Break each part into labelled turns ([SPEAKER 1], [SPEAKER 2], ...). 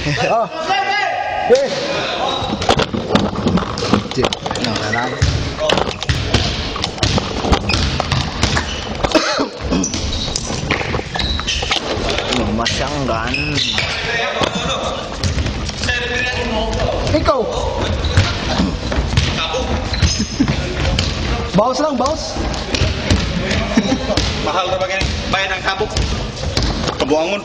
[SPEAKER 1] Oh. Hey. No, nalang. Masyanggan. Ikaw. Bawas lang, bawas.
[SPEAKER 2] Mahal na bayan ng kabuk. Kabuangon.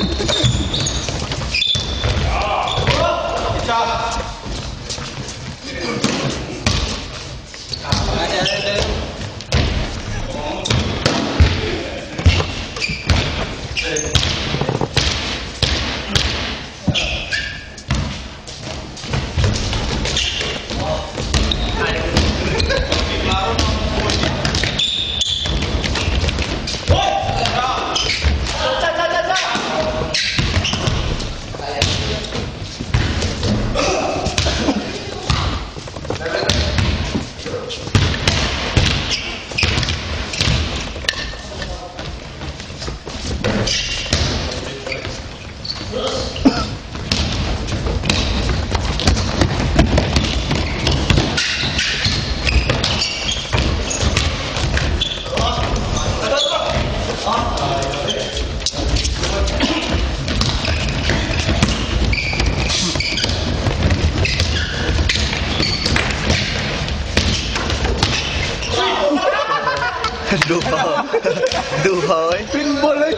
[SPEAKER 1] Duha pinball eh.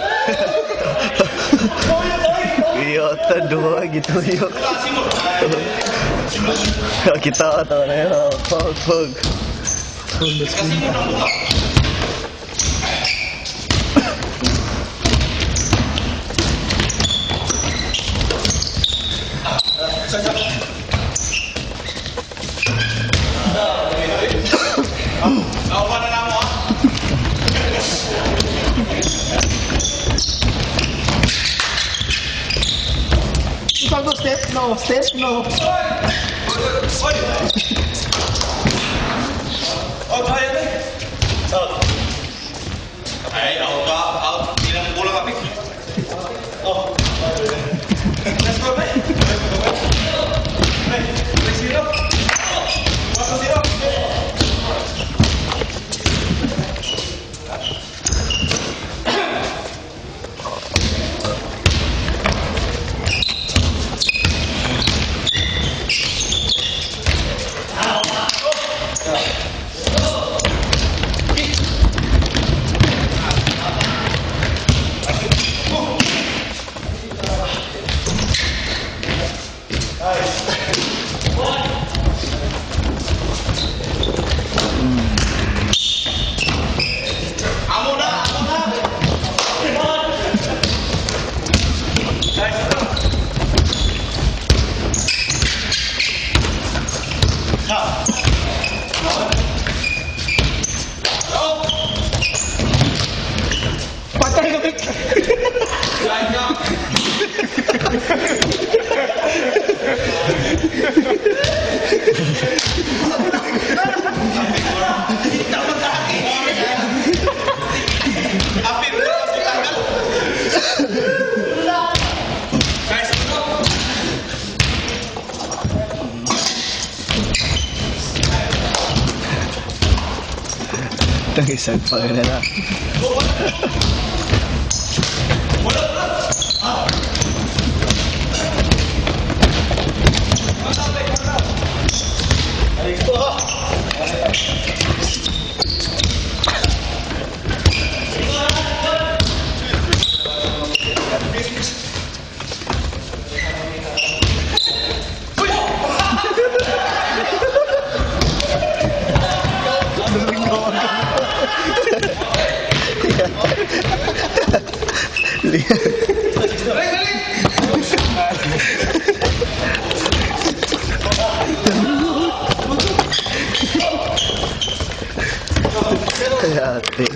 [SPEAKER 1] Iya, dua gitu yuk. Kita tahu na yun. Pag. Step no. Isang pangalanan. Yate.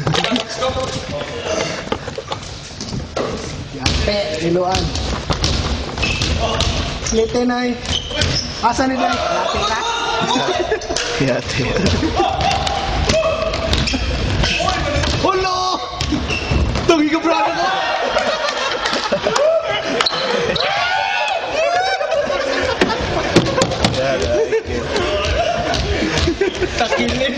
[SPEAKER 1] Yate, iluan. Yate na eh. Asa ni Day? Yate ka? Yate. Hulo! Tungi ka brado ko! Takilin.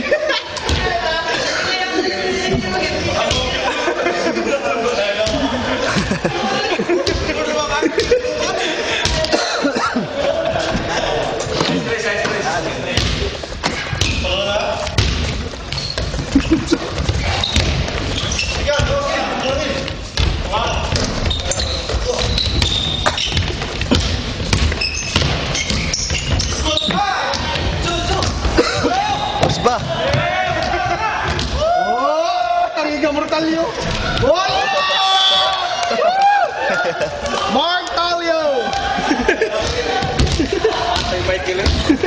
[SPEAKER 3] Bos ba?
[SPEAKER 1] Oh, tangiga Mortalio. Oh! Mark Talio.
[SPEAKER 2] Bye-bye killer.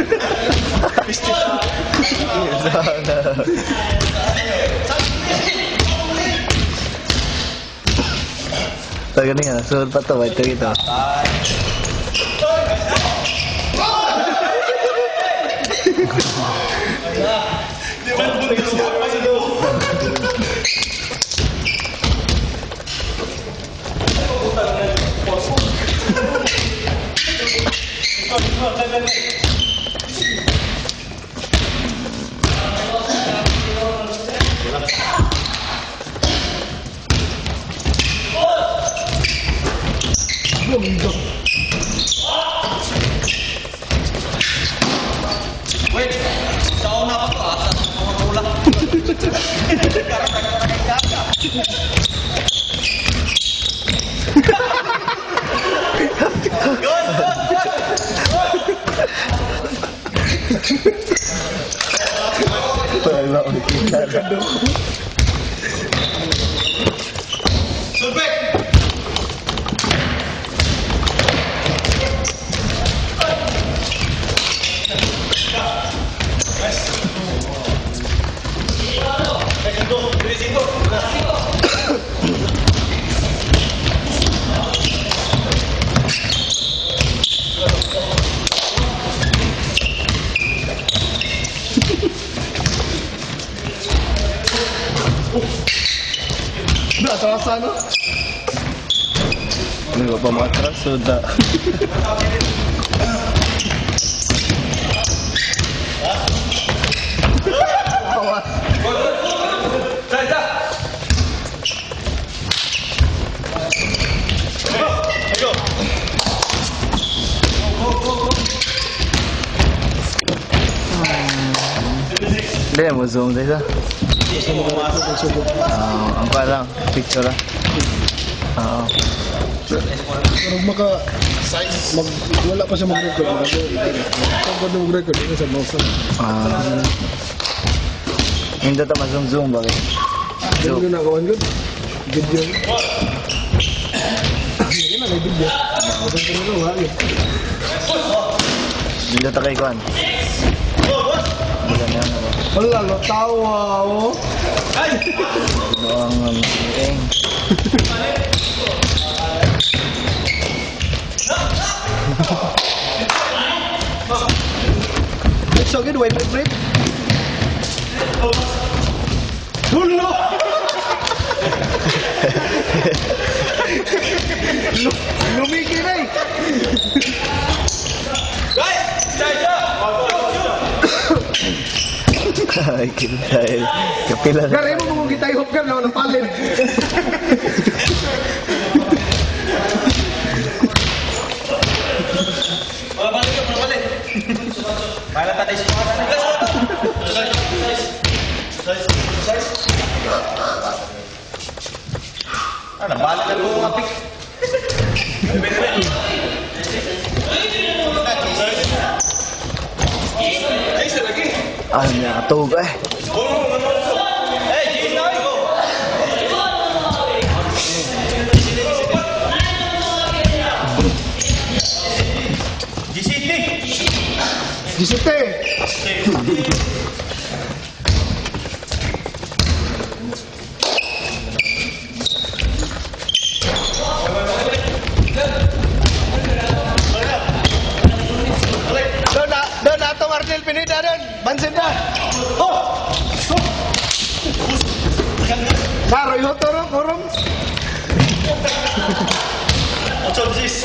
[SPEAKER 3] Taga ni nga, sunod pa to, ito ito.
[SPEAKER 2] Wait, sauna pa to ah. Sa mga pula.
[SPEAKER 3] Wala ulit kita.
[SPEAKER 2] Sulbek!
[SPEAKER 1] Atras ano?
[SPEAKER 3] Ano ba pa matras? Suda.
[SPEAKER 1] Awas.
[SPEAKER 3] Hindi, mo zoom dito. Ang parang picture lang. Oo.
[SPEAKER 1] Pero wala pa siya mag-record. Pag mag-record, ito sa mouse lang.
[SPEAKER 3] Hindi ito ma-zoom ba?
[SPEAKER 1] Yung ginagawan yun, video. Hindi na, may video. Maganda na lang, ha?
[SPEAKER 3] Hindi ito kay Kwan. Wala na yan ako.
[SPEAKER 1] Wala, no? Tawa, oh.
[SPEAKER 3] Ito ang eng.
[SPEAKER 1] It's so good, wait. Hulo! Lumiki na eh!
[SPEAKER 3] Ay, dahil kapila na.
[SPEAKER 1] Gari mo kung kita ihop ka na ng palin.
[SPEAKER 2] Para tatay sa mga tanay. Ano, balik na po mga pick. Ay, isa lagi.
[SPEAKER 3] Ano niya, katug eh.
[SPEAKER 2] Hey, Jim, now you go.
[SPEAKER 1] Disite! Doon na itong Arnel Pineda doon. Bansin na. Oh! Naroy ho, turong, kurong.
[SPEAKER 2] What's up, this?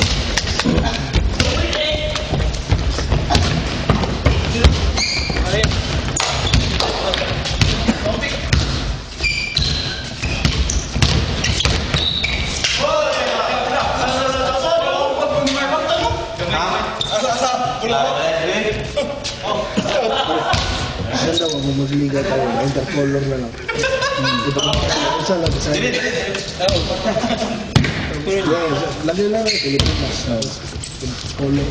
[SPEAKER 1] Ganda mo, magliga tayo. Intercolor na lang. Isa lang, isa lang. Lagyan lang rin, Pilipinas. Color.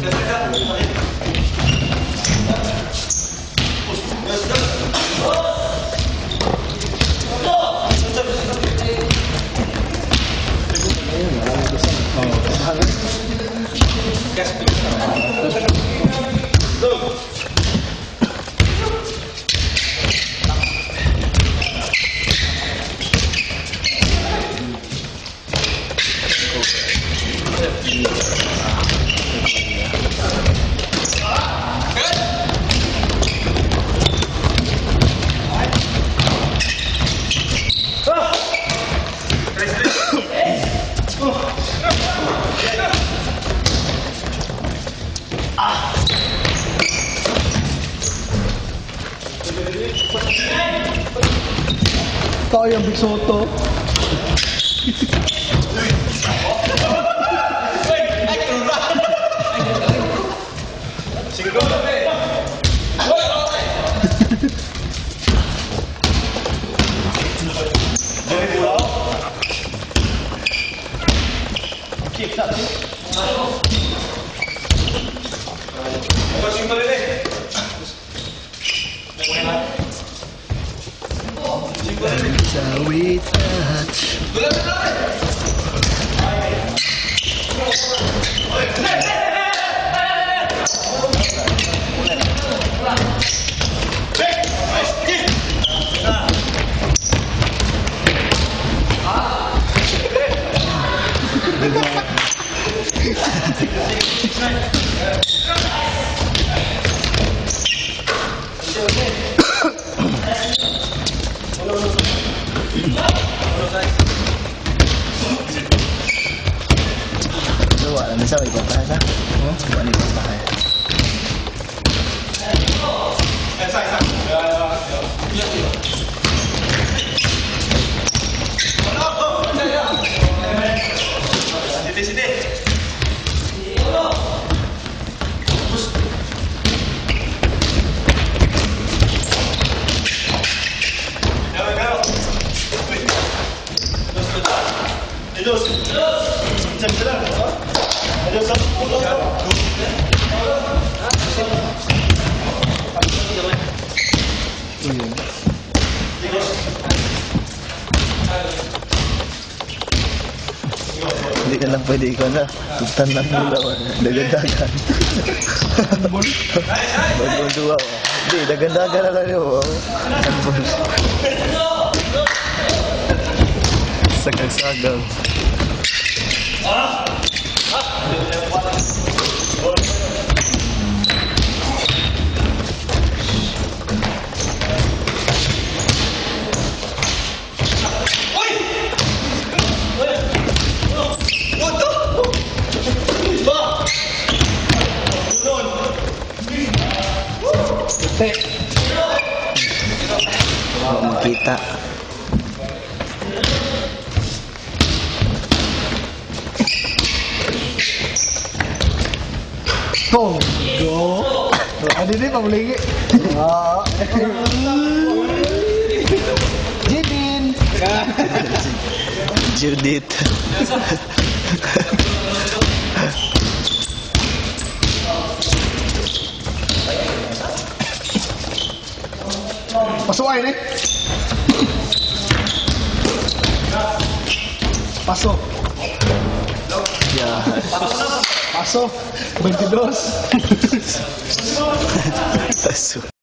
[SPEAKER 1] Ito yung Big Soto. We touch. Wala na sa iba pa sa. Wala na pa kaya. Hindi ka lang pwede ikaw na tutan ng mulaw. Dagandagan. Bagong duwa. Hindi, dagandagan na lang yun. Sagag-sagag. Wala makita. Go! Ano din, pamuligi? Jidin! Judith. Pasukin eh. Paso. Yeah. Paso. 22. Paso.